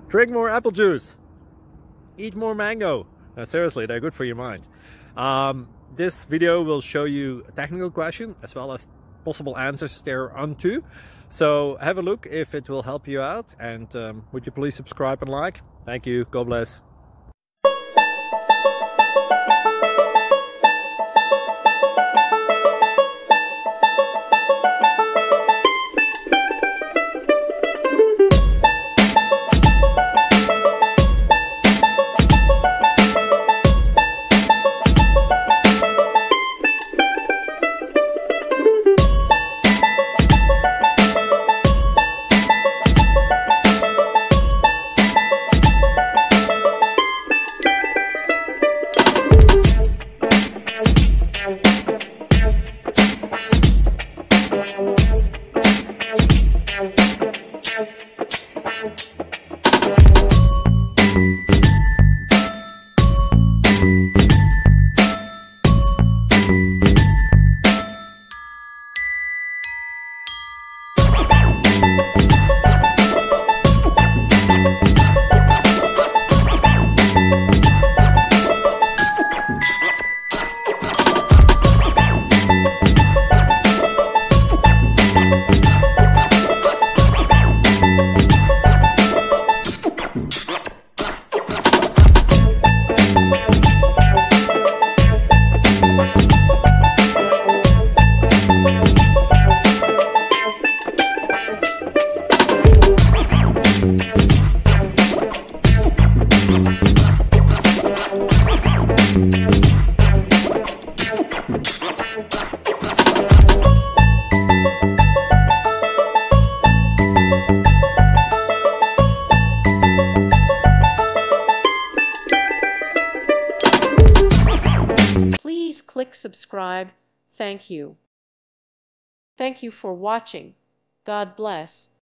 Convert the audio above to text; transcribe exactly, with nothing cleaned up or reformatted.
Drink more apple juice. Eat more mango. No, seriously, they're good for your mind. Um, this video will show you a technical question as well as possible answers thereunto. So have a look if it will help you out, and um, would you please subscribe and like? Thank you. God bless. Please click subscribe. Thank you. Thank you for watching. God bless.